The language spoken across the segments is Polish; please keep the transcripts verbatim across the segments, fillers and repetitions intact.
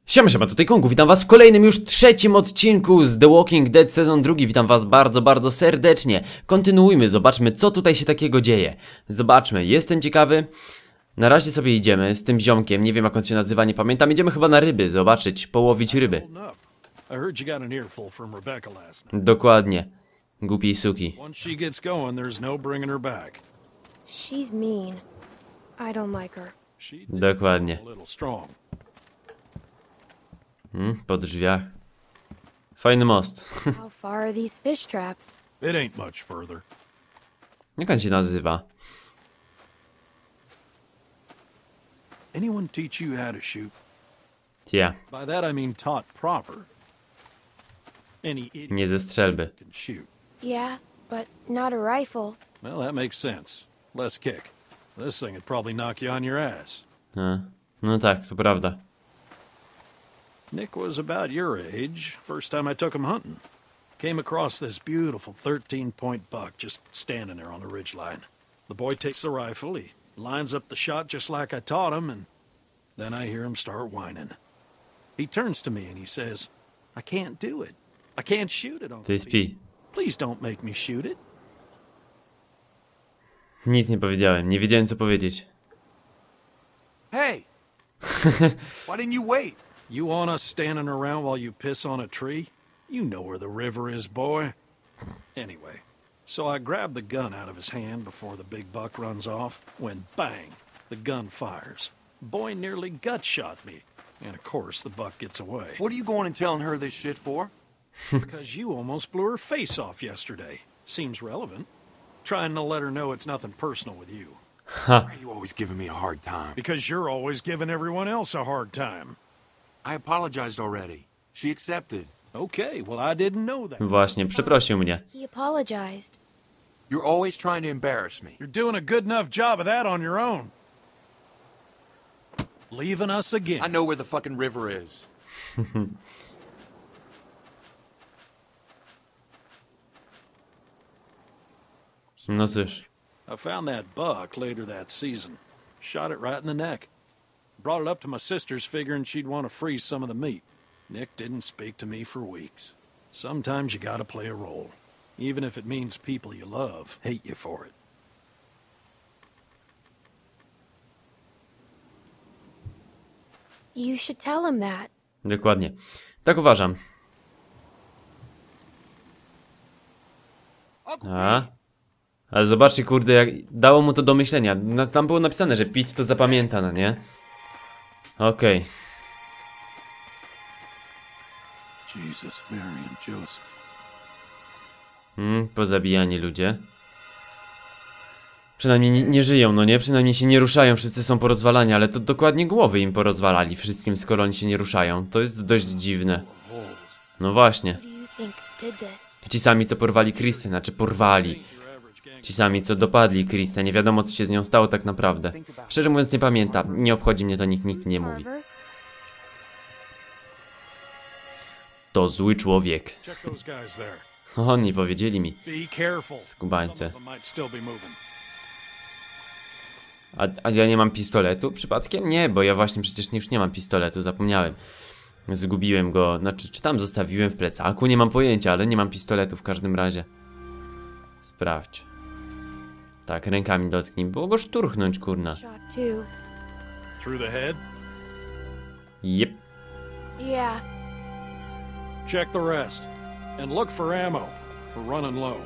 Siema, siema, tutaj Kongu, witam was w kolejnym już trzecim odcinku z The Walking Dead sezon drugi. Witam was bardzo, bardzo serdecznie. Kontynuujmy, zobaczmy co tutaj się takiego dzieje. Zobaczmy, jestem ciekawy. Na razie sobie idziemy z tym ziomkiem, nie wiem jak on się nazywa, nie pamiętam. Idziemy chyba na ryby, zobaczyć, połowić ryby. Dokładnie, głupiej suki. Dokładnie. Hmm, po drzwiach. Fajny most. How far are these fish traps? It ain't much further. Jak on się nazywa? Anyone teach you how to shoot? Tia, By that I mean taught proper. Any idiot nie ze strzelby. can shoot. Yeah, but not a rifle. Well, that makes sense. Less kick. This thing would probably knock you on your ass. A, no tak, to prawda. Nick was about your age, first time I took him hunting. Came across this beautiful thirteen point buck just standing there on the ridgeline. The boy takes the rifle, he lines up the shot just like I taught him, and then I hear him start whining. He turns to me and he says, I can't do it. I can't shoot it on To jest pi. Please don't make me shoot it. Nic nie powiedziałem, nie wiedziałem co powiedzieć. Hey! Why didn't you wait? You want us standing around while you piss on a tree? You know where the river is, boy. Anyway, so I grabbed the gun out of his hand before the big buck runs off, when bang, the gun fires. Boy nearly gut shot me, and of course the buck gets away. What are you going and telling her this shit for? Because you almost blew her face off yesterday. Seems relevant. Trying to let her know it's nothing personal with you. Why are you always giving me a hard time? Because you're always giving everyone else a hard time. I apologized already. She accepted. Okay, well I didn't know that. Właśnie, przeprosił mnie. He apologized. You're always trying to embarrass me. You're doing a good enough job of that on your own. Leaving us again. I know where the fucking river is. No cóż. I found that buck later that season. Shot it right in the neck. Brought it up to my sister's figuring she'd want to freeze some of the meat. Nick didn't speak to me for weeks. Sometimes you gotta play a role. Even if it means people you love hate you for it. You should tell him that. Dokładnie. Tak uważam. A? Ale zobaczcie, kurde, jak dało mu to do myślenia. No, tam było napisane, że Pete to zapamięta, no nie? Okej. Okay. Jesus, Mary and Joseph. Hmm, pozabijani ludzie. Przynajmniej nie, nie żyją, no nie? Przynajmniej się nie ruszają, wszyscy są porozwalani, ale to dokładnie głowy im porozwalali wszystkim, skoro oni się nie ruszają. To jest dość dziwne. No właśnie. Who do you think did this? Ci sami, co porwali Kristę, znaczy porwali. Ci sami, co dopadli Kristę, nie wiadomo, co się z nią stało tak naprawdę. Szczerze mówiąc, nie pamiętam. Nie obchodzi mnie to, nikt, nikt nie mówi. To zły człowiek. Check those guys there. Oni powiedzieli mi. Be careful. Skubańce. Some of them might still be moving. A, a ja nie mam pistoletu przypadkiem? Nie, bo ja właśnie przecież już nie mam pistoletu, zapomniałem. Zgubiłem go, znaczy czy tam zostawiłem w plecaku? Nie mam pojęcia, ale nie mam pistoletu w każdym razie. Sprawdź. Tak, rękami dotknij. Było go szturchnąć, kurna. Shot too. Through the head. Jep. Yeah. Check the rest. And look for ammo. We're running low.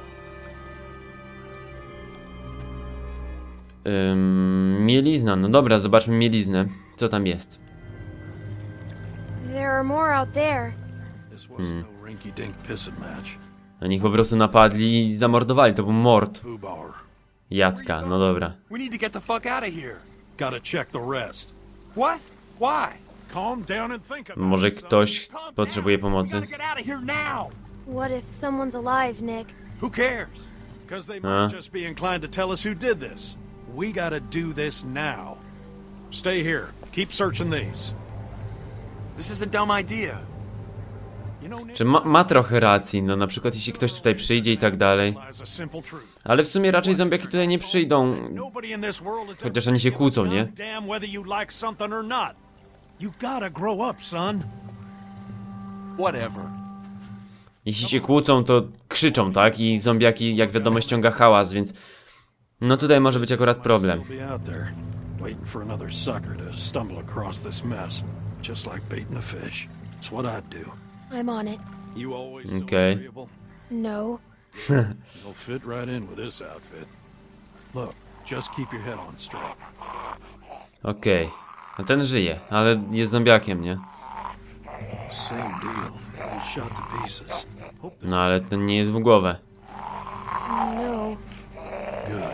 Ym, mielizna, no dobra, zobaczmy mieliznę. Co tam jest? There are more out there. This wasn't no rinky-dink pissing match. Na nich po prostu napadli i zamordowali, to był mord. Foobar. Jadka, no dobra. We need to get the fuck out of here. Gotta check the rest. What? Why? Calm down and think about Może it, son. ktoś Calm potrzebuje down. We pomocy? gotta get out of here now. What if someone's alive, Nick? Who cares? Because they Huh? might just be inclined to tell us who did this. We gotta do this now. Stay here. Keep searching these. This is a dumb idea. You know, Nick, Czy ma, ma trochę racji, no na przykład jeśli ktoś tutaj przyjdzie i tak dalej. lies a simple truth. Ale w sumie raczej zombiaki tutaj nie przyjdą. Nobody in this world is Chociaż oni się kłócą, nie? damn whether you like something or not. You gotta grow up, son. Whatever. Jeśli się kłócą, to krzyczą, tak? I zombiaki, jak wiadomo, ściąga hałas, więc... No tutaj może być akurat problem. Still be out there, waiting for another sucker to stumble across this mess, just like baiting a fish. It's what I'd do. I'm on it. You always so Okay. agreeable. No. You'll fit right in with this outfit. Look, just keep your head on straight. Okej. Okay. No ten żyje, ale jest zombiakiem, nie? Same deal. He's shot to pieces. Hope this No ale ten nie jest w głowę. No. good.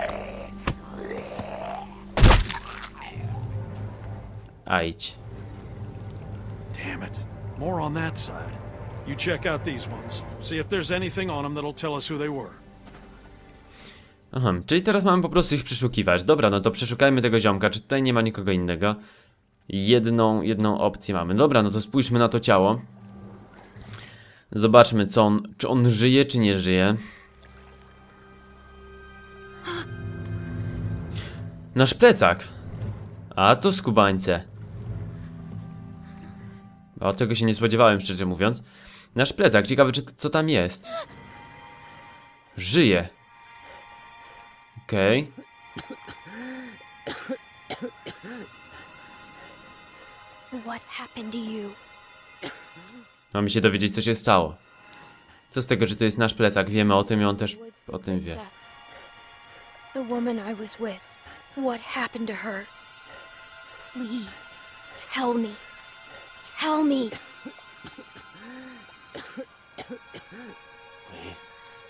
A idź. Damn it. More on that side. You check out these ones. See if there's anything on them that'll tell us who they were. Aha, czyli teraz mamy po prostu ich przeszukiwać. Dobra, no to przeszukajmy tego ziomka. Czy tutaj nie ma nikogo innego? Jedną, jedną opcję mamy. Dobra, no to spójrzmy na to ciało. Zobaczmy, co on, czy on żyje, czy nie żyje. Nasz plecak. A to skubańce. O, tego się nie spodziewałem, szczerze mówiąc. Nasz plecak, ciekawe, czy, co tam jest. Żyje. Okej. What happened to you? Mamy się dowiedzieć, co się stało. Co z tego, że to jest nasz plecak? Wiemy o tym i on też Woods o with tym this wie. stuff. The woman I was with. What happened to her? Please, tell me. Tell me. Please.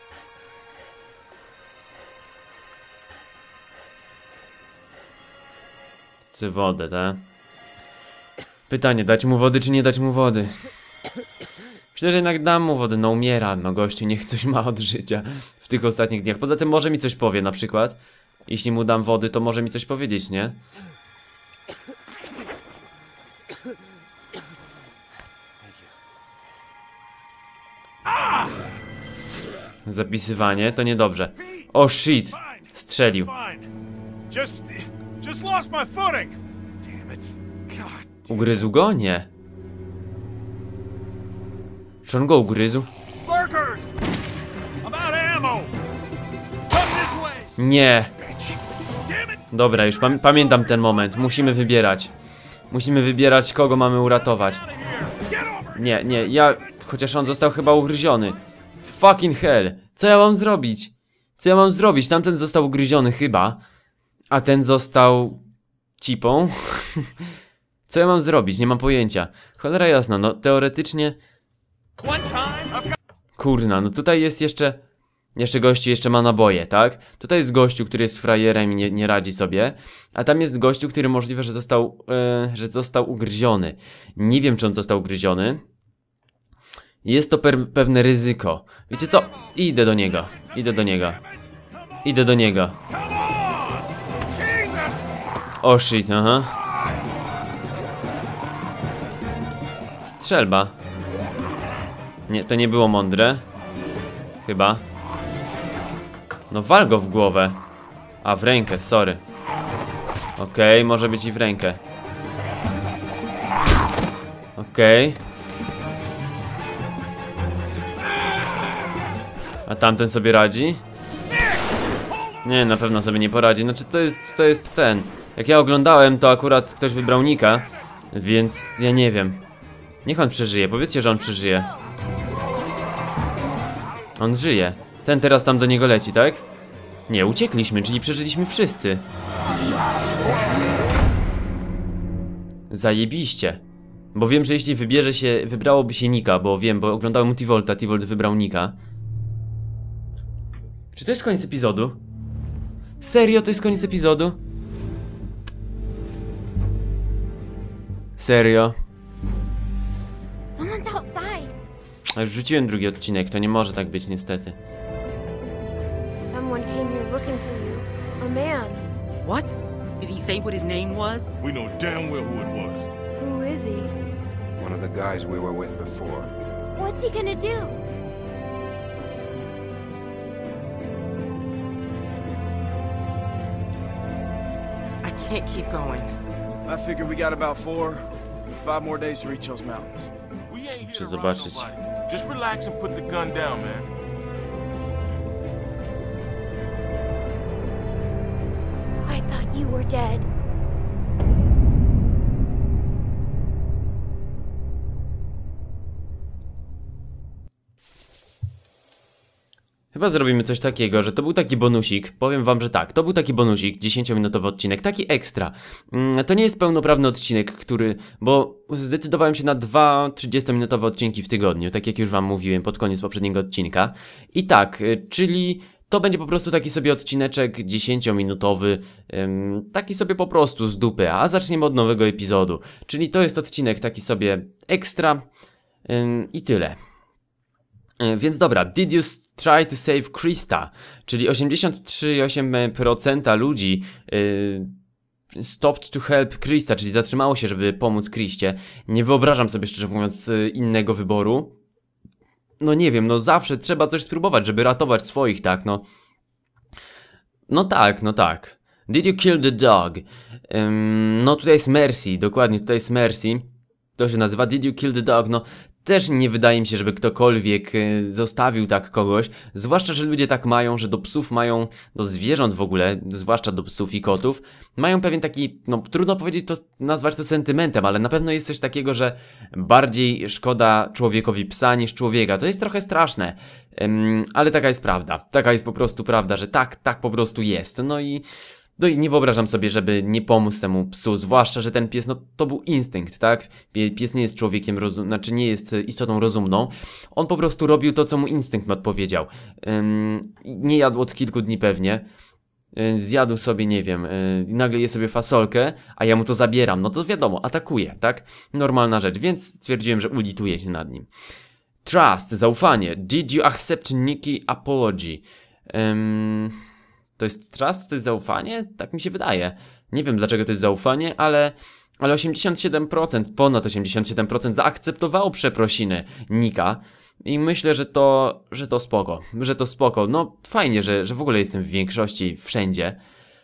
Chcę wodę, tak? Pytanie, dać mu wody, czy nie dać mu wody? Myślę, że jednak dam mu wodę. No umiera, no gościu, niech coś ma od życia w tych ostatnich dniach. Poza tym może mi coś powie na przykład. Jeśli mu dam wody, to może mi coś powiedzieć, nie? Zapisywanie, to niedobrze. O shit! Strzelił. Fine. Just, just lost my footing. Damn it. God. Ugryzł go? Nie. Czy on go ugryzł? Lurkers! About ammo! Come this way! Nie. Damn it! Dobra, już pam pamiętam ten moment. Musimy wybierać. Musimy wybierać, kogo mamy uratować. Out of here! Get over! Nie, nie, ja... Chociaż on został chyba ugryziony. Fucking hell. Co ja mam zrobić? Co ja mam zrobić? Tamten został ugryziony chyba. A ten został... cipą? Co ja mam zrobić? Nie mam pojęcia. Cholera jasna, no teoretycznie... One time, I've got Kurna, no tutaj jest jeszcze... Jeszcze gościu, jeszcze ma naboje, tak? Tutaj jest gościu, który jest frajerem i nie, nie radzi sobie. A tam jest gościu, który możliwe, że został... Yy, że został ugryziony. Nie wiem, czy on został ugryziony. Jest to pewne ryzyko. Wiecie co? Idę do niego. Idę do niego. Idę do niego. O shit, aha. Strzelba. Nie, to nie było mądre. Chyba. No wal go w głowę. A, w rękę, sorry. Okej, okay, może być i w rękę. Okej. Okay. A tamten sobie radzi? Nie, na pewno sobie nie poradzi. Znaczy to jest, to jest ten. Jak ja oglądałem, to akurat ktoś wybrał Nika. Więc ja nie wiem. Niech on przeżyje, powiedzcie, że on przeżyje. On żyje. Ten teraz tam do niego leci, tak? Nie, uciekliśmy, czyli przeżyliśmy wszyscy. Zajebiście. Bo wiem, że jeśli wybierze się, wybrałoby się Nika, bo wiem, bo oglądałem mu T-Volta, T-Volt wybrał Nika. Czy to jest koniec epizodu? Serio, to jest koniec epizodu? Serio? Someone's outside. A już wrzuciłem drugi odcinek, to nie może tak być niestety. Someone came here looking for you. A man. What? Did he say what his name was? We know damn well who it was. Who is he? One of the guys we were with before. What's he gonna do? I can't keep going. I figure we got about four, Five more days to reach those mountains. We ain't here Czy to rob zobaczyć. nobody. Just relax and put the gun down, man. I thought you were dead. Chyba zrobimy coś takiego, że to był taki bonusik. Powiem wam, że tak, to był taki bonusik, dziesięciominutowy odcinek, taki ekstra. Mm, to nie jest pełnoprawny odcinek, który... Bo zdecydowałem się na dwa trzydziestominutowe odcinki w tygodniu, tak jak już wam mówiłem pod koniec poprzedniego odcinka. I tak, y, czyli... To będzie po prostu taki sobie odcineczek dziesięciominutowy, ym, taki sobie po prostu z dupy, a zaczniemy od nowego epizodu. Czyli to jest odcinek taki sobie ekstra ym, i tyle. Yy, więc dobra, did you try to save Krista? Czyli osiemdziesiąt trzy przecinek osiem procent ludzi yy, stopped to help Krista, czyli zatrzymało się, żeby pomóc Kriście. Nie wyobrażam sobie szczerze mówiąc innego wyboru. No nie wiem, no zawsze trzeba coś spróbować, żeby ratować swoich, tak, no. No tak, no tak. Did you kill the dog? Um, no tutaj jest Mercy, dokładnie, tutaj jest Mercy. To się nazywa Did you kill the dog? No też nie wydaje mi się, żeby ktokolwiek y, zostawił tak kogoś. Zwłaszcza, że ludzie tak mają, że do psów mają, do zwierząt w ogóle, zwłaszcza do psów i kotów, mają pewien taki, no trudno powiedzieć to, nazwać to sentymentem, ale na pewno jest coś takiego, że bardziej szkoda człowiekowi psa niż człowieka. To jest trochę straszne, ym, ale taka jest prawda. Taka jest po prostu prawda, że tak, tak po prostu jest. No i... No i nie wyobrażam sobie, żeby nie pomóc temu psu, zwłaszcza, że ten pies, no to był instynkt, tak? Pies nie jest człowiekiem rozum, znaczy nie jest istotą rozumną. On po prostu robił to, co mu instynkt mu odpowiedział. Ym, nie jadł od kilku dni pewnie. Yy, zjadł sobie, nie wiem, yy, nagle je sobie fasolkę, a ja mu to zabieram. No to wiadomo, atakuje, tak? Normalna rzecz, więc stwierdziłem, że ulituję się nad nim. Trust, zaufanie. Did you accept Nikki apology? Ym... To jest trust, to jest zaufanie? Tak mi się wydaje. Nie wiem dlaczego to jest zaufanie, ale, ale osiemdziesiąt siedem procent, ponad osiemdziesiąt siedem procent zaakceptowało przeprosiny Nika. I myślę, że to, że to spoko, że to spoko. No fajnie, że, że w ogóle jestem w większości wszędzie.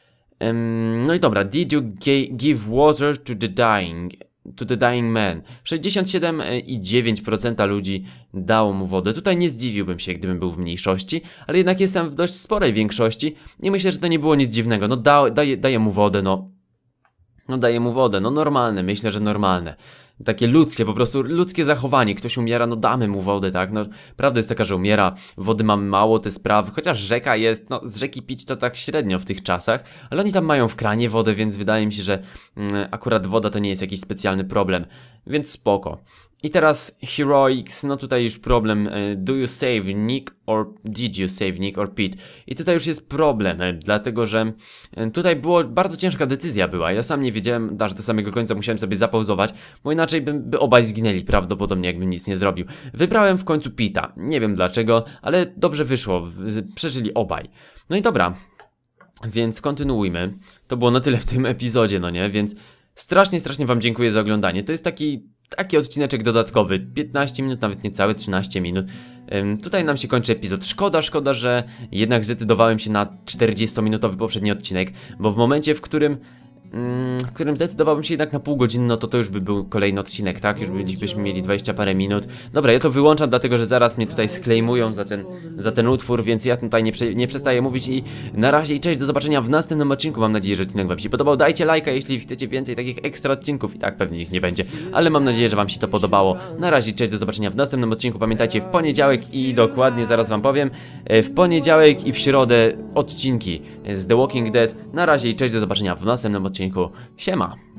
Um, no i dobra, did you give water to the dying? To the dying man. sześćdziesiąt siedem przecinek dziewięć procent ludzi dało mu wodę. Tutaj nie zdziwiłbym się, gdybym był w mniejszości, ale jednak jestem w dość sporej większości i myślę, że to nie było nic dziwnego. No da, daje, daje mu wodę, no. No daje mu wodę, no normalne, myślę, że normalne. Takie ludzkie, po prostu ludzkie zachowanie. Ktoś umiera, no damy mu wodę, tak? No prawda jest taka, że umiera, wody mamy mało, te sprawy, chociaż rzeka jest, no z rzeki pić to tak średnio w tych czasach, ale oni tam mają w kranie wodę, więc wydaje mi się, że mm, akurat woda to nie jest jakiś specjalny problem, więc spoko. I teraz Heroics, no tutaj już problem, do you save Nick or did you save Nick or Pete? I tutaj już jest problem, dlatego że tutaj było, bardzo ciężka decyzja była, ja sam nie wiedziałem, aż do samego końca musiałem sobie zapauzować, bo inaczej by, by obaj zginęli prawdopodobnie, jakbym nic nie zrobił. Wybrałem w końcu Pita, nie wiem dlaczego, ale dobrze wyszło, przeżyli obaj. No i dobra, więc kontynuujmy, to było na tyle w tym epizodzie, no nie, więc strasznie, strasznie wam dziękuję za oglądanie, to jest taki... Taki odcineczek dodatkowy, piętnaście minut, nawet niecałe trzynaście minut. Ym, tutaj nam się kończy epizod. Szkoda, szkoda, że jednak zdecydowałem się na czterdziestominutowy poprzedni odcinek, bo w momencie, w którym w którym zdecydowałbym się jednak na pół godziny, no to to już by był kolejny odcinek, tak? Już byśmy mieli dwadzieścia parę minut. Dobra, ja to wyłączam, dlatego że zaraz mnie tutaj sklejmują za ten, za ten utwór, więc ja tutaj nie, prze, nie przestaję mówić i na razie i cześć, do zobaczenia w następnym odcinku. Mam nadzieję, że odcinek wam się podobał. Dajcie lajka, jeśli chcecie więcej takich ekstra odcinków, i tak pewnie ich nie będzie, ale mam nadzieję, że wam się to podobało. Na razie, cześć, do zobaczenia w następnym odcinku. Pamiętajcie, w poniedziałek i dokładnie zaraz wam powiem, w poniedziałek i w środę odcinki z The Walking Dead. Na razie i cześć, do zobaczenia w następnym odcinku. Siema!